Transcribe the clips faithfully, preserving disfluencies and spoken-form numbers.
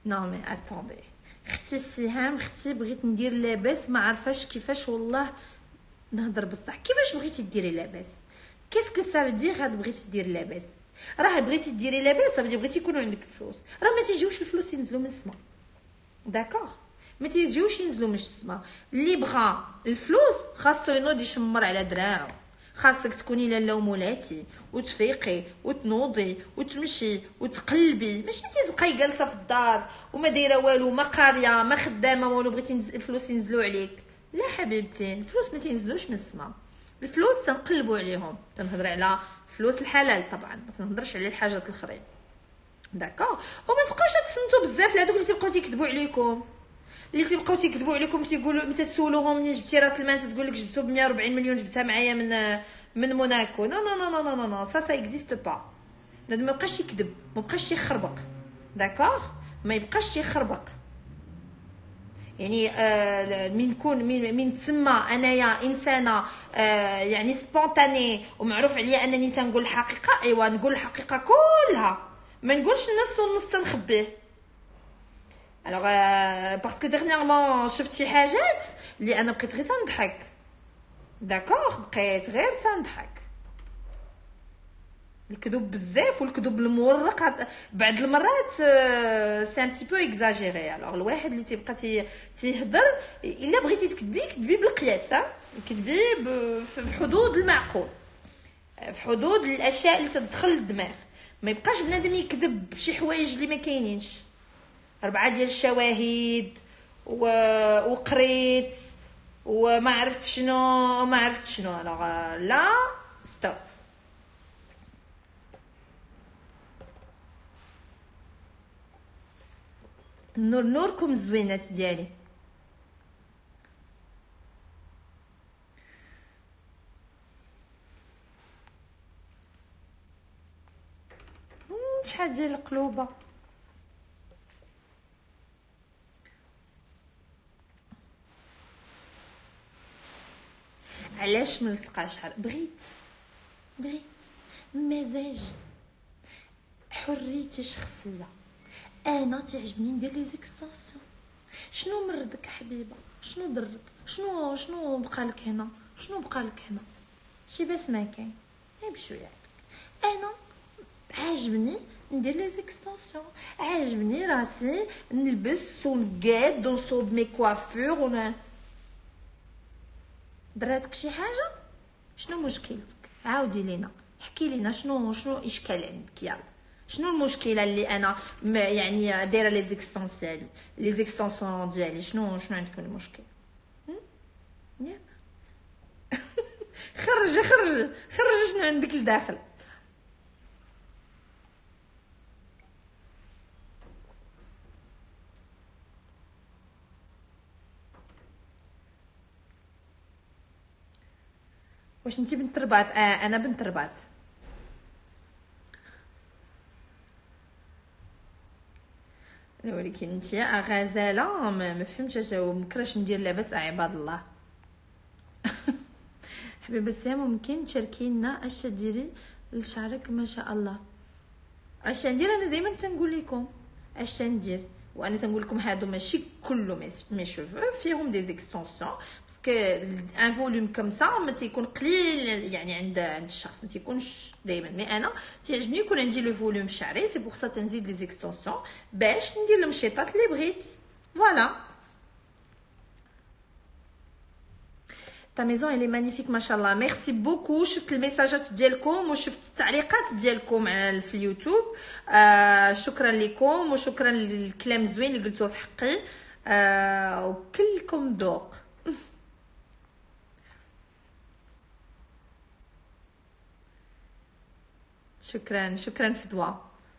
نو مي اتوندي اختي سهام، اختي بغيت ندير لاباس ما عرفاش كيفاش، والله نهضر بصح. كيفاش بغيتي ديري لاباس؟ كيسكو سا دير هاد بغيتي ديري لاباس؟ راه بغيتي ديري لاباس صافي بغيتي يكونوا عندك الفلوس، راه ما تيجيوش الفلوس ينزلوا من السما، داكوغ؟ ما تيجيوش ينزلوا من السما. اللي بغى الفلوس خاصو ينوض يشمر على دراعو، خاصك تكوني لاله ومولاتي وتفيقي وتنوضي وتمشي وتقلبي، ماشي تبقاي جالسه في الدار وما دايره والو، ما قاريه ما خدامه والو، بغيتي الفلوس ينزلوا عليك. لا حبيبتي، الفلوس ما تينزلوش من السما، الفلوس تنقلبوا عليهم. تنهضر على فلوس الحلال طبعا، ما تنهضرش على الحاجات الاخرين، داكوغ؟ وما تبقاوش تصنتوا بزاف لهادوك اللي تيبقاو تيكذبوا عليكم، اللي تيبقاو تيكذبوا عليكم، تيقولوا متى تسولوهم منين جبتي راس المال تقول لك جبتو ب مية وأربعين مليون، جبتها معايا من من موناكو. نو نو نو نو نو نو سا سا اكزيست با. بنادم ما يبقاش يكذب، ما يبقاش يخربق، داكوغ؟ ما يبقاش يخربق. يعني آه من نكون من من تسمى انايا انسانه آه يعني سبونتاني ومعروف عليا انني تنقول الحقيقه، ايوا نقول الحقيقه كلها، ما نقولش النص والنص تنخبيه. الوغ باسكو ديرنييرمون شفت شي حاجات اللي انا بقيت غير تنضحك، داكوغ؟ بقيت غير تنضحك. الكذوب بزاف والكذوب المورق بعض المرات سي ان تي بو اكزاجيري. الوغ الواحد اللي تيبقى تيهضر الا بغيتي تكذبي كذبي بالقياس، ها كذبي في حدود المعقول، في حدود الاشياء اللي تدخل للدماغ. ما يبقاش بنادم يكذب بشي حوايج اللي ما كاينينش. اربعه ديال الشواهد و... وقريت وما عرفت شنو وما عرفت شنو. الوغ لا ستوب. نور نوركم الزوينات ديالي. شحال ديال القلوبه علاش ملصقه شحال بغيت بغيت مزاج حريتي الشخصيه. انا تعجبني ندير لي زيكستونسيون. شنو مرضك حبيبه؟ شنو ضرك؟ شنو شنو بقالك هنا؟ شنو بقالك هنا؟ شي باس ما كاين غير بشويه. انا عاجبني ندير لي زيكستونسيون، عاجبني راسي نلبس ونقاد ونصوب مي كوافور ون... دراتك شي حاجه؟ شنو مشكلتك؟ عاودي لينا، حكي لينا شنو شنو اشكال عندك. يلا شنو المشكله اللي انا يعني دايره لي زيكستونسيون لي زيكستونسيون ديالي؟ شنو شنو عندكم المشكل؟ يلا خرج خرج خرج شنو عندك لداخل. واش انتي بنت الرباط؟ آه انا بنت الرباط. ولكن انتي غزاله ما فهمتش مكرهش ندير لاباس عباد الله. حبيبه سام ممكن تشاركي لنا اش تديري لشعرك؟ ما شاء الله. اش ندير؟ انا دائما تنقول لكم اش ندير، وانا تنقول لكم هادو ماشي كله مي شوفو فيهم دي زيكستونسيون، باسكو ان فوليوم كوم سا ما تيكون قليل يعني عند عند الشخص، ما تيكونش دائما. مي انا تيعجبني يكون عندي لو فوليوم في شعري، سي بوغ سا تنزيد لي زيكستونسيون باش ندير المشيطات اللي بغيت. فوالا. تا ميزون الي مانيفيك ما شاء الله. ميرسي بوكو. شفت الميساجات ديالكم وشفت التعليقات ديالكم على في اليوتيوب. آه شكرا لكم وشكرا للكلام الزوين اللي قلتوه في حقي. آه وكلكم ذوق. شكرا شكرا فدوى.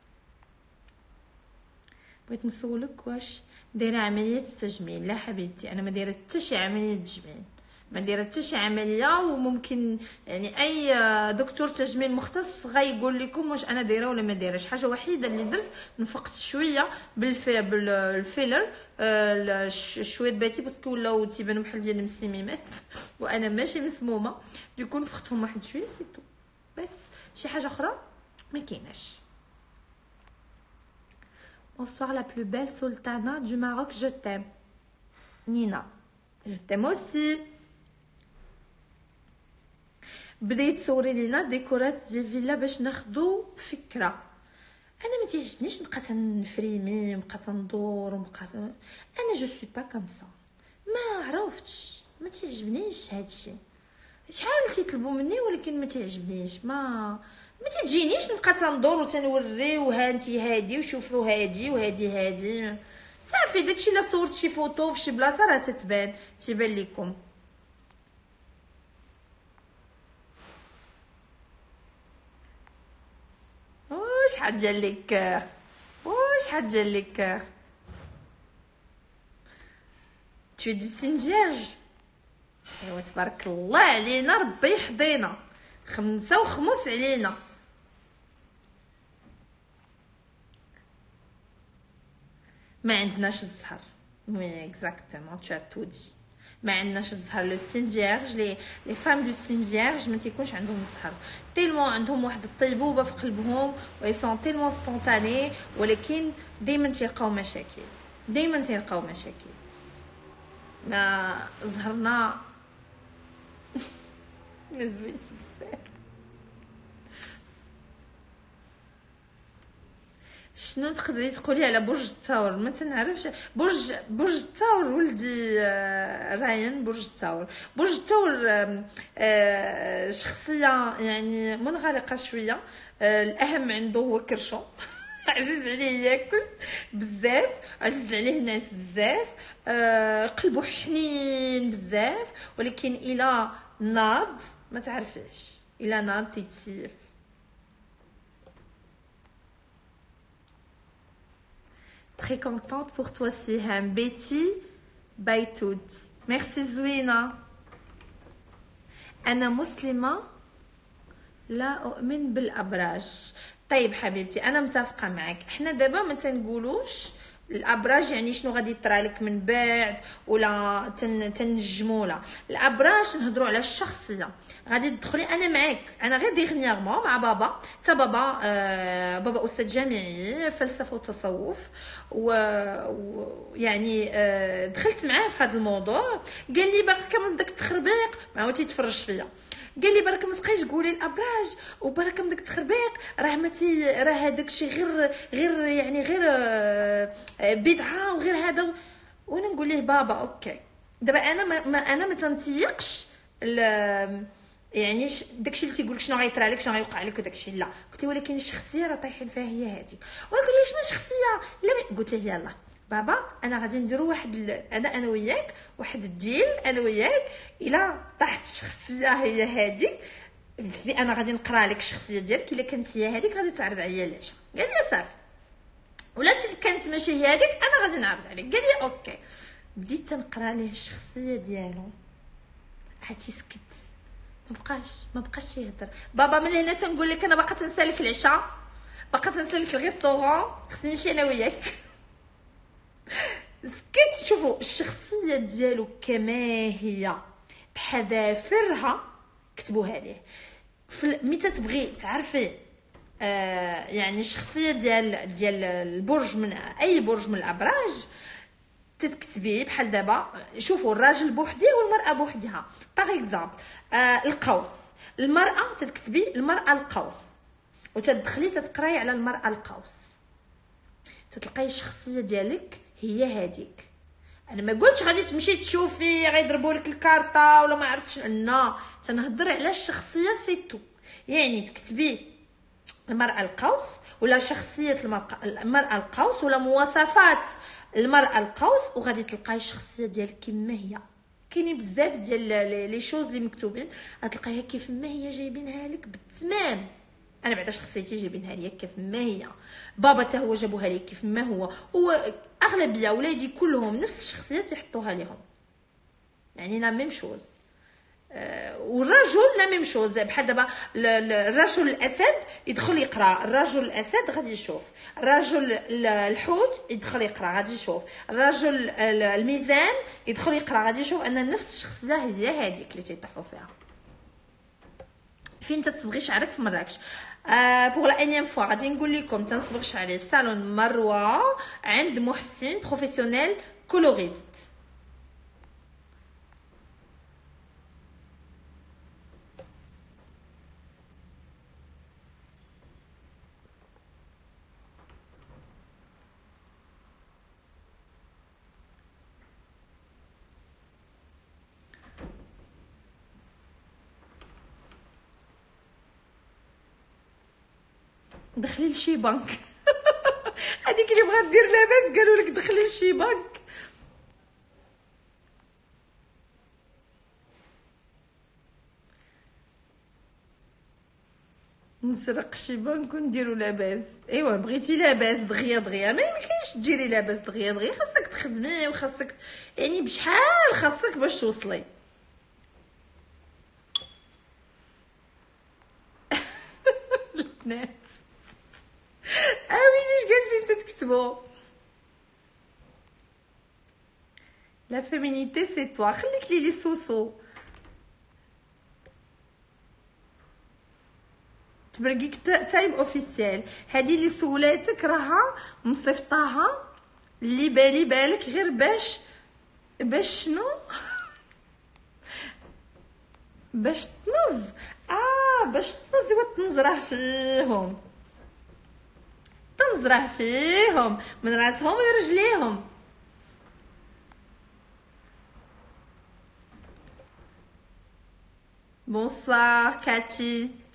بغيت نسولك واش دايره عمليه تجميل؟ لا حبيبتي انا ما دايره حتى شي عمليه تجميل، ما دايره حتى شي عمليه، وممكن يعني اي دكتور تجميل مختص غيقول لكم واش انا دايره ولا ما دايرهش. حاجه وحيده اللي درت نفقت شويه بالفي بالفيلر آه شويه باتي باسكو ولاو تيبانو بحال ديال المسميمات وانا ماشي مسمومه، دوكو نفختهم واحد شويه سي تو. بس شي حاجه اخرى ما كايناش. Bonsoir la plus belle sultana du Maroc, je t'aime. Nina, je t'aime aussi. بديت تصوري لينا ديكورات ديال فيلا باش ناخدو فكره. انا ما تيعجبنيش نبقى تنفريمي ونبقى تندور ونبقى انا جو سوي با كوم سا. ما عرفتش، ما تيعجبنيش هادشي. شحال تيطلبوا مني ولكن ما تيعجبنيش. ما ما تجينيش نبقى تندور وتنوري وها انتي هادي وشوفوا هادي وهادي هادي. صافي داكشي الا صورت شي فوتو في شي بلاصه راه تتبان تيبان لكم. شحال ديال لي كور، شحال ديال لي كور. tu es du signe vierge. ايوا تبارك الله علينا، ربي يحضينا، خمسة وخمس علينا. ما عندناش الزهر. وي اكزاكتومون tu as tout dit. ما عندناش الزهر. لو سين فيرج لي لي فام دو سين فيرج ما تيكونش عندهم الزهر، تيلمون عندهم واحد الطيبوبه في قلبهم وي سون تيلمون سبونطاني، ولكن دائما تيلقاو مشاكل، دائما تيلقاو مشاكل. ما زهرنا ما زوينش بزاف. شنو تقدري تقولي على برج الثور؟ ما تنعرفش. برج برج الثور ولدي راين. برج الثور برج الثور شخصيه يعني منغلقه شويه. الاهم عنده هو كرشو عزيز عليه ياكل بزاف، عزيز عليه الناس بزاف، قلبه حنين بزاف، ولكن الى ناض ما تعرفيش، الى ناض تيتسيف. Très contente pour toi Siham. Betty Baitoud. Merci زوينة. أنا مسلمة لا أؤمن بالأبراج. طيب حبيبتي أنا متفقة معك. إحنا دابا ما تنقولوش الابراج يعني شنو غادي يطرالك من بعد ولا تن تنجموا. لا الابراج نهضروا على الشخصيه. غادي تدخلي انا معاك. انا غير ديغنيغمون مع بابا تا بابا آه بابا استاذ جامعي فلسفه وتصوف ويعني آه دخلت معاه في هذا الموضوع. قال لي برك من داك التخربيق ما هو تيتفرج فيا. قال لي برك ما تبقايش تقولي الابراج وبرك من داك التخربيق راه متي راه هذاك الشيء غير غير يعني غير بدعه وغير هذا. وانا نقول ليه بابا اوكي دابا انا ما, ما انا ما تنتيقش يعني داكشي اللي تيقول لك شنو غيطرى لك شنو غيوقع لك وداكشي لا. قلت له ولكن الشخصيه راه طايحين فيها هي هذه. ويقول لي شنو الشخصيه لا. قلت له يلاه بابا انا غادي نديرو واحد ال... انا انا وياك واحد الديل انا وياك الا طاحت الشخصيه هي هذه اللي انا غادي نقرا لك الشخصيه ديالك الا كانت هي هذيك غادي تعرض عليا العشاء. قال لي صافي ولا كانت ماشي هي هذيك انا غادي نعرض عليك. قال لي اوكي. بديت تنقرا ليه الشخصيه ديالو عاد تيسكت ما بقاش ما بقاش يهضر. بابا من هنا تنقول لك انا باقا تنسالك العشاء باقا تنسالك الريستورون خصني نمشي انا وياك. سكت. شوفوا الشخصيه ديالو كما هي بحذافرها كتبوها ليه. متى تبغي تعرفي آه يعني الشخصيه ديال ديال البرج من اي برج من الابراج تتكتبيه بحال دابا. شوفوا الراجل بوحديه والمراه بوحدها. باغ اكزامبل آه القوس المراه تتكتبي المراه القوس وتدخلي تتقراي على المراه القوس تتلقاي الشخصيه ديالك هي هذيك. انا ما قلتش غادي تمشي تشوفي غيضربوا لك الكارطه ولا ما عرفتش لا تنهضر على الشخصيه سيتو. يعني تكتبي المراه القوس ولا شخصيه المراه القوس ولا مواصفات المراه القوس وغادي تلقاي الشخصيه ديالك كما هي. كاينين بزاف ديال لي شوز اللي مكتوبين غتلقايها كيف ما هي جايبينها لك بالتمام. انا بعدا شخصيتي جايبينها ليا كيف ما هي. بابا حتى هو جابوها لي كيف ما هو. واغلبيه ولادي كلهم نفس الشخصيه تيحطوها لهم يعني لا ميم شوز. أه والرجل لا ميم شوز. بحال دابا الرجل الاسد يدخل يقرا. الرجل الاسد غادي يشوف. الرجل الحوت يدخل يقرا غادي يشوف. الرجل الميزان يدخل يقرا غادي يشوف ان نفس الشخصيه هي هذيك اللي تيطيحوا فيها. فين تتصبغي شعرك في مراكش. آه بوغ لا انيام فوا غادي نقول لكم تنصبغ شعري في صالون مروه عند محسن بروفيسيونيل كولوريست. دخلي لشي بنك. هذيك اللي بغات دير لاباس قالوا لك دخلي لشي بنك. نسرق شي بنك ونديرو لاباس. ايوا بغيتي لاباس دغيا دغيا، ما يمكنش ديري لاباس دغيا دغيا، خاصك تخدمي وخاصك يعني بشحال خاصك باش توصلي. البنات اويلي اش جالسين تكتبوا؟ لا فيمينيتي سي توا. خليك لي لي سوسو تبرقيك تايم اوفيسيال. هذه اللي سولاتك راها مصيفطاها اللي بالي بالك غير باش باش شنو باش تنظ. اه باش تنظ وتنزره فيهم، تنزره فيهم من راسهم لرجليهم. بونسوار كاتي.